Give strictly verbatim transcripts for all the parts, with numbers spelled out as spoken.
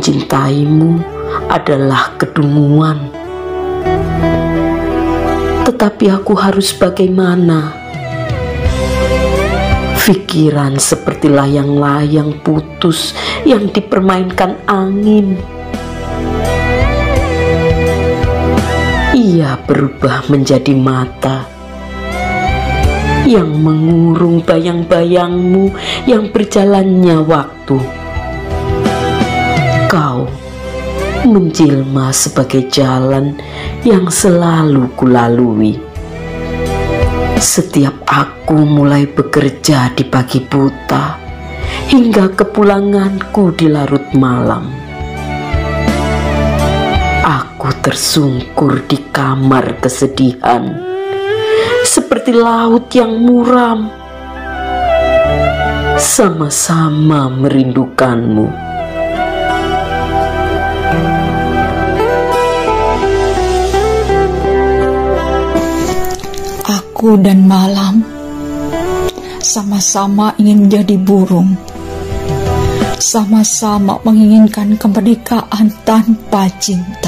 mencintaimu adalah kedunguan. Tetapi aku harus bagaimana? Pikiran seperti layang-layang putus yang dipermainkan angin. Ia berubah menjadi mata yang mengurung bayang-bayangmu yang berjalannya waktu. Kau menjelma sebagai jalan yang selalu kulalui. Setiap aku mulai bekerja di pagi buta hingga kepulanganku di larut malam. Aku tersungkur di kamar kesedihan, seperti laut yang muram. Sama-sama merindukanmu. Aku dan malam sama-sama ingin menjadi burung, sama-sama menginginkan kemerdekaan tanpa cinta,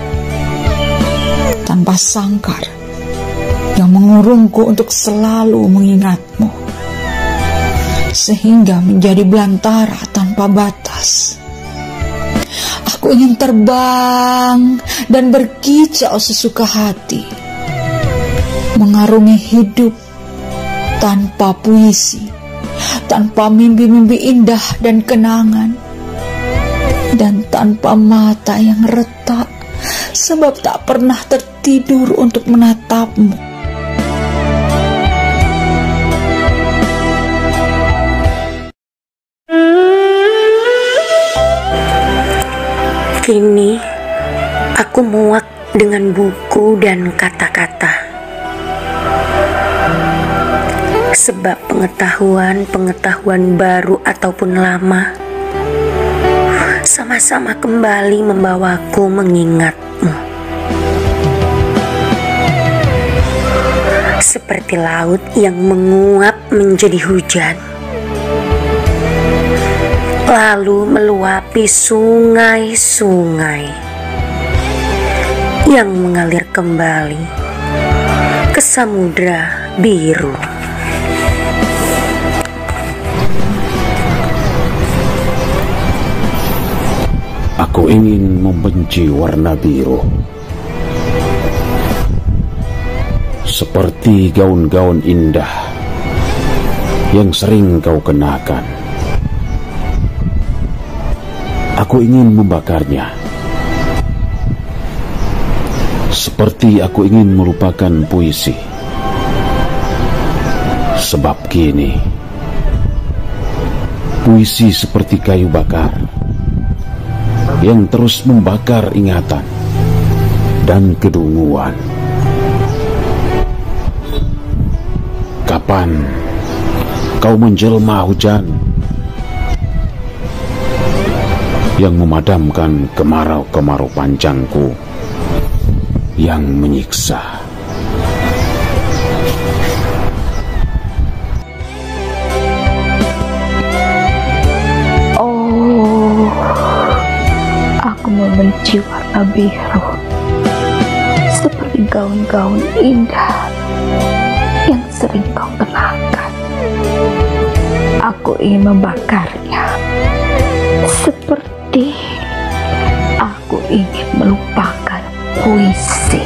tanpa sangkar yang mengurungku untuk selalu mengingatmu, sehingga menjadi belantara tanpa batas. Aku ingin terbang dan berkicau sesuka hati, mengarungi hidup tanpa puisi, tanpa mimpi-mimpi indah dan kenangan, dan tanpa mata yang retak, sebab tak pernah tertidur untuk menatapmu. Kini aku muak dengan buku dan kata-kata. Sebab pengetahuan-pengetahuan baru ataupun lama sama-sama kembali membawaku mengingatmu. Seperti laut yang menguap menjadi hujan, lalu meluapi sungai-sungai yang mengalir kembali ke Samudra Biru. Aku ingin membenci warna biru, seperti gaun-gaun indah yang sering kau kenakan. Aku ingin membakarnya, seperti aku ingin melupakan puisi. Sebab kini puisi seperti kayu bakar yang terus membakar ingatan dan kedunguan. Kapan kau menjelma hujan yang memadamkan kemarau-kemarau panjangku yang menyiksa? Membenci warna biru, seperti gaun-gaun indah yang sering kau kenakan. Aku ingin membakarnya, seperti aku ingin melupakan puisi.